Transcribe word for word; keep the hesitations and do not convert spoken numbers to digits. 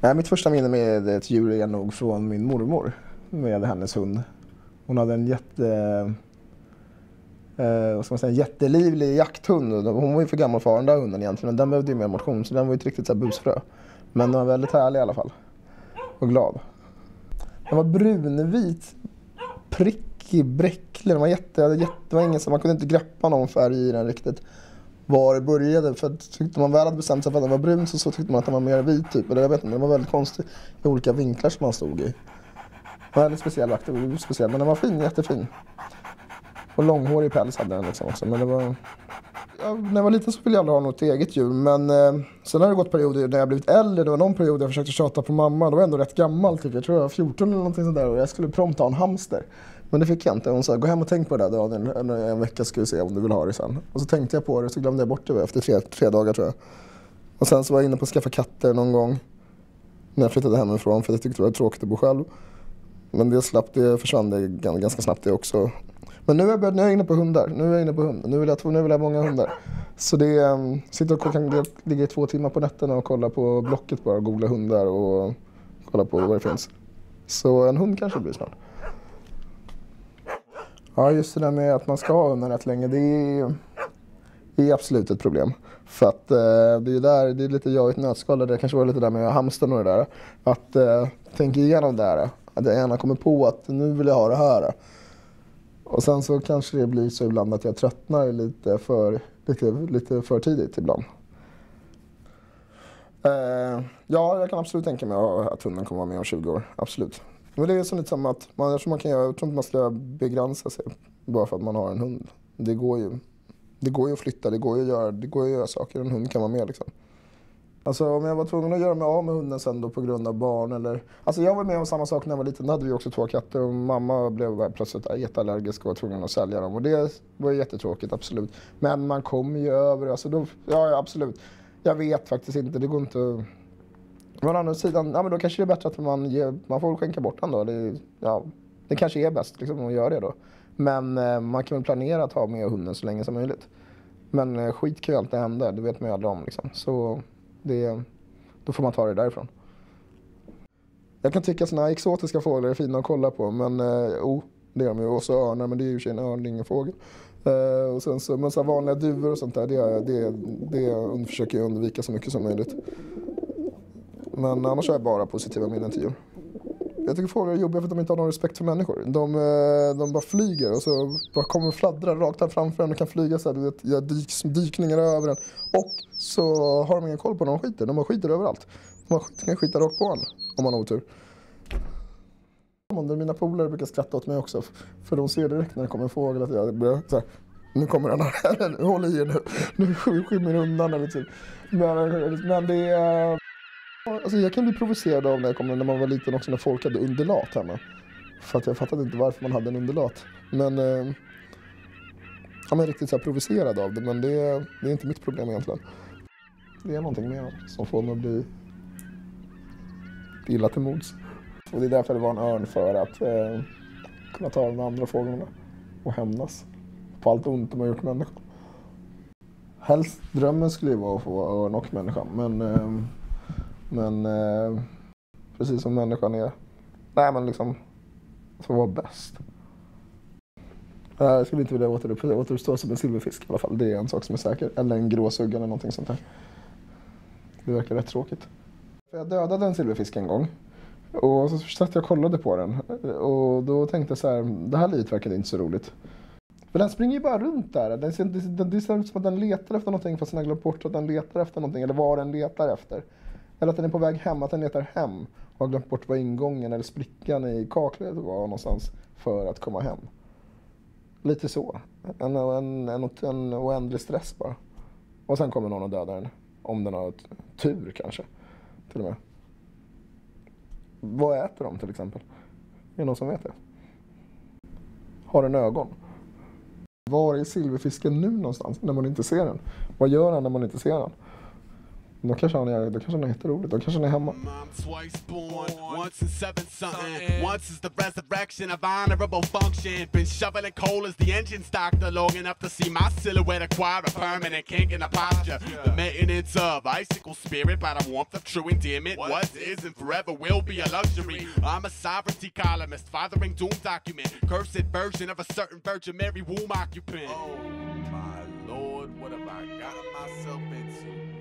Nej, mitt första minne med ett djur är nog från min mormor med hennes hund. Hon hade en jätte, eh, vad ska man säga, jättelivlig jakthund. Hon var ju för gammal för den där hunden egentligen, men den behövde ju mer motion, så den var ju inte riktigt så här busfrö. Men den var väldigt härlig i alla fall. Och glad. Den var brunvit, prickig, bräcklig. Den var jätte, jätte, det var ingen som, man kunde inte greppa någon färg i den riktigt. Var det började, för att tyckte man väl hade bestämt sig för att den var brun, så, så tyckte man att den var mer vit typ. Eller jag vet inte, den var väldigt konstig i olika vinklar som man stod i. Väldigt speciell vakt, speciell, men den var fin, jättefin. Och långhårig päls hade den liksom också, men det var... Ja, när jag var liten så ville jag aldrig ha något eget djur, men eh, sen har det gått perioder när jag blivit äldre. Det var någon period jag försökte tjata på mamma, då var jag ändå rätt gammal typ. Jag tror jag var fjorton eller någonting sådär, och jag skulle prompt ha en hamster. Men det fick jag inte. Hon sa, gå hem och tänk på det där en, en, en vecka, ska vi se om du vill ha det sen. Och så tänkte jag på det, så glömde jag bort det efter tre, tre dagar tror jag. Och sen så var jag inne på att skaffa katter någon gång när jag flyttade hemifrån, för jag tyckte det var tråkigt att bo själv. Men det slapp, det försvann det ganska snabbt det också. Men nu är jag, börjat, nu är jag inne på hundar. Nu är jag inne på hund. Nu vill jag, nu vill jag ha många hundar. Så det um, sitter och kan ligga i två timmar på nätterna och kolla på Blocket bara, googla hundar och kolla på vad det finns. Så en hund kanske blir snart. Ja, just det där med att man ska ha hunden rätt länge, det är, det är absolut ett problem. För att eh, det är där, det är lite jag i ett nötskal, det kanske var lite där med hamstern och det där. Att eh, tänka igenom det här, att jag gärna kommer på att nu vill jag ha det här. Och sen så kanske det blir så ibland att jag tröttnar lite för, lite, lite för tidigt ibland. Eh, ja, jag kan absolut tänka mig att hunden kommer vara med om tjugo år, absolut. Men det är så lite som att man, jag tror man kan göra, jag tror inte man ska begränsa sig bara för att man har en hund. Det går ju, det går ju att flytta, det går ju att göra, det går ju att göra saker, en hund kan vara med liksom. Alltså om jag var tvungen att göra mig av med hunden sen då på grund av barn eller... Alltså jag var med om samma sak när jag var liten, då hade vi också två katter och mamma blev plötsligt jätteallergisk och var tvungen att sälja dem. Och det var jättetråkigt, absolut. Men man kommer ju över, alltså då, ja absolut. Jag vet faktiskt inte, det går inte... Men å andra sidan, ja men då kanske det är bättre att man, ger, man får skänka bort den då. Det, ja, det kanske är bäst liksom att göra det då. Men eh, man kan väl planera att ha med hunden så länge som möjligt. Men eh, skit kan ju alltid hända, det vet man ju aldrig om liksom. Så det, då får man ta det därifrån. Jag kan tycka att såna här exotiska fåglar är fina att kolla på. Men eh, oh, det är de ju. Och så örnar, men det är ju en örn, ingen fågel. Uh, och sen så, men så vanliga duvor och sånt där, det, det, det försöker jag undvika så mycket som möjligt. Men annars är jag bara positiva minnen till djur. Jag tycker fåglar är jobbiga för att de inte har någon respekt för människor. De, de bara flyger och så bara kommer och fladdrar rakt här framför en och kan flyga så här, du vet, jag dyk, dykningar över en. Och så har de ingen koll på när de skiter. De bara skiter överallt. De kan skita rakt på en om man har otur. Mina polare brukar skratta åt mig också, för de ser direkt när det kommer en fågel att jag börjar så här, nu kommer den här, håll i er nu, nu skymmer undan eller typ. Men, men det är, alltså jag kan bli provocerad av när jag kommer när man var liten också, när folk hade underlat hemma. För att jag fattade inte varför man hade en underlat. Men eh, jag är riktigt så här provocerad av det, men det är, det är inte mitt problem egentligen. Det är någonting mer som får mig att bli illa till mods. Och det är därför det var en örn, för att eh, kunna ta de andra fåglarna och hämnas på allt ont de har gjort människan. Helst drömmen skulle ju vara att få örn och människan, men, eh, men eh, precis som människan är, nej men liksom, att få vara bäst. Jag skulle inte vilja återuppstå, återuppstå som en silverfisk i alla fall, det är en sak som är säker. Eller en gråsugga eller någonting sånt där. Det verkar rätt tråkigt. Jag dödade en silverfisk en gång. Och så satt jag och kollade på den. Och då tänkte jag så här, det här livet verkar inte så roligt. För den springer ju bara runt där. Det ser, det, det ser ut som att den letar efter någonting, fast den har glömt bort att den letar efter någonting. Eller vad den letar efter. Eller att den är på väg hem, att den letar hem. Och har glömt bort vad ingången eller sprickan i kaklet var någonstans för att komma hem. Lite så. En, en, en, en oändlig stress bara. Och sen kommer någon och dödar den. Om den har tur kanske. Till och med. Vad äter de till exempel? Är det någon som vet det? Har den ögon? Var är silverfisken nu någonstans när man inte ser den? Vad gör han när man inte ser den? Då kanske han är, då kanske han är jätteroligt. Då kanske han är hemma. I'm twice born, once in seven something. Once is the resurrection of honorable function. Been shoveling coal as the engine stocked long enough to see my silhouette acquire a permanent kink in the posture. The maintenance of icicle spirit by the warmth of true endearment. Was, is, and forever will be a luxury. I'm a sovereignty columnist, fathering doom document. Cursed version of a certain Virgin Mary womb occupant. Oh my Lord, what have I gotten myself into?